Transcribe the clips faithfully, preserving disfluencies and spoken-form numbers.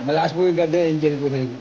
Malakas po yung ganda angel ko rin.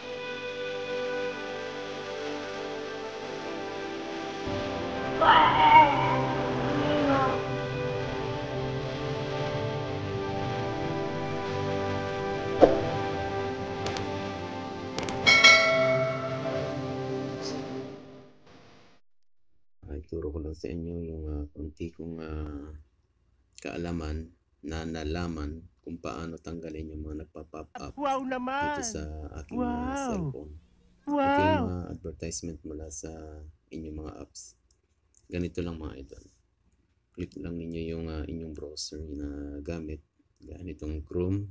Ay, turo ko lang sa inyo yung uh, kunti kong uh, kaalaman na nalaman kung paano tanggalin yung mga nagpa-pop up wow naman dito sa aking wow. uh, cellphone. Wow. Ito yung mga advertisement mula sa inyong mga apps. Ganito lang mga idol. Click lang ninyo yung uh, inyong browser na gamit. Ganitong Chrome.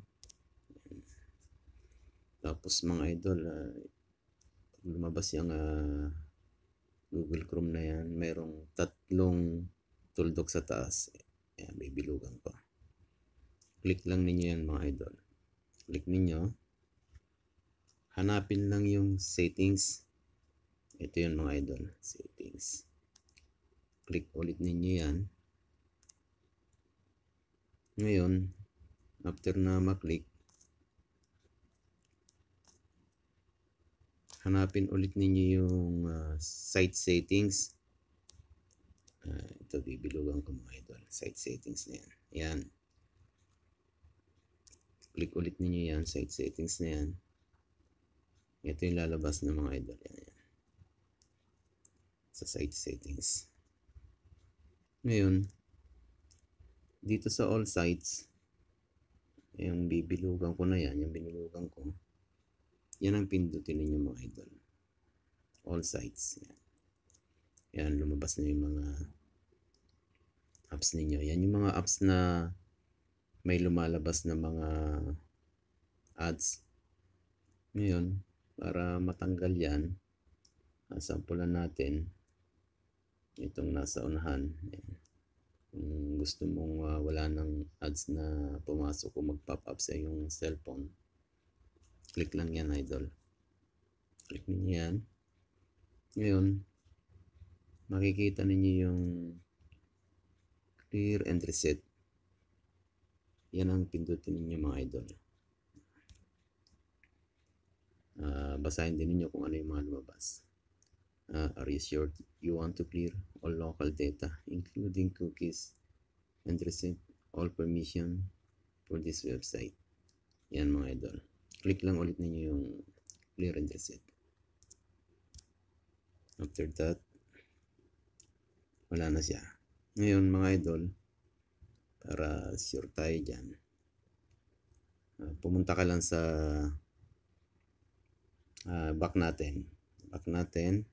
Tapos mga idol, uh, lumabas yung uh, Google Chrome na yan. Mayroong tatlong tuldok sa taas. Ayan, bibilugan ko. Click lang ninyo yan mga idol. Click ninyo. Hanapin lang yung settings. Ito yun mga idol. Settings. Click ulit ninyo yan. Ngayon, after na maklik, hanapin ulit ninyo yung uh, site settings. Uh, ito, bibilugan ko mga idol. Site settings na yan. Yan. Click ulit ninyo yan. Site settings na yan. Ito yung lalabas ng mga idol. Yan, yan. Sa site settings. Ngayon, dito sa all sites, yung bibilugan ko na yan, yung binilugan ko, yan ang pindutin ninyo mga idol. All sites. Yan. Yan, lumabas na yung mga apps ninyo. Yan yung mga apps na may lumalabas na mga ads. Ngayon, para matanggal yan, sampulan natin itong nasa unahan. Yan. Kung gusto mong uh, wala ng ads na pumasok o mag-pop up sa yung cellphone, click lang yan idol. Click ninyo yan. Ngayon, makikita ninyo yung clear and reset. Yan ang pindutin ninyo mga idol. Uh, basahin din ninyo kung ano yung mga lumabas. Uh, are you sure you want to clear all local data, including cookies, and reset all permission for this website? Yan mga idol. Click lang ulit ninyo yung clear and reset. After that, wala na siya. Ngayon mga idol, para sure tayo dyan, uh, pumunta ka lang sa uh, back natin. Back natin.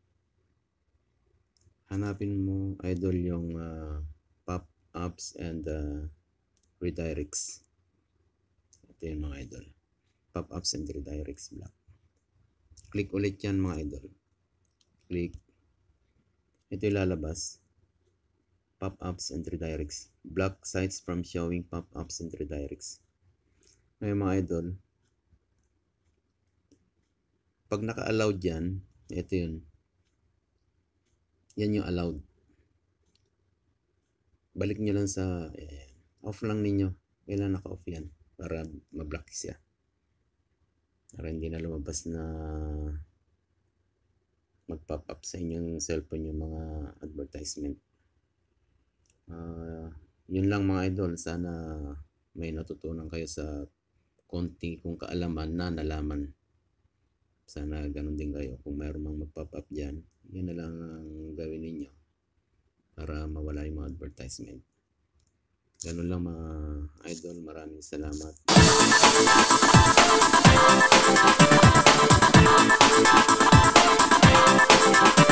Hanapin mo idol yung uh, pop-ups and uh, redirects. Ito yung mga idol. Pop-ups and redirects block. Click ulit yan mga idol. Click. Ito yung lalabas. Pop-ups and redirects. Block sites from showing pop-ups and redirects. Ngayon mga idol, pag naka-allowed yan, ito yun. Yan yung allowed. Balik nyo lang sa ayan. Off lang ninyo. Kailan naka-off yan para ma-block siya. Para hindi na lumabas na mag-pop up sa inyong cellphone yung mga advertisement. Uh, yun lang mga idol. Sana may natutunan kayo sa konti kong kaalaman na nalaman. Sana ganun din kayo. Kung mayroon mang mag-pop up dyan, yun na lang ang gawin ninyo para mawala yung mga advertisement. Ganun lang mga idol. Maraming salamat.